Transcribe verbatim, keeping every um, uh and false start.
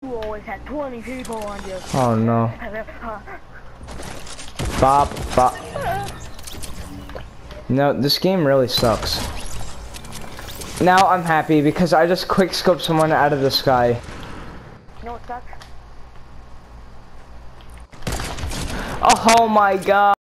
always had twenty people on you. Oh no. Bop, bop. No, this game really sucks. Now I'm happy because I just quick scoped someone out of the sky. You know what sucks? Oh my god.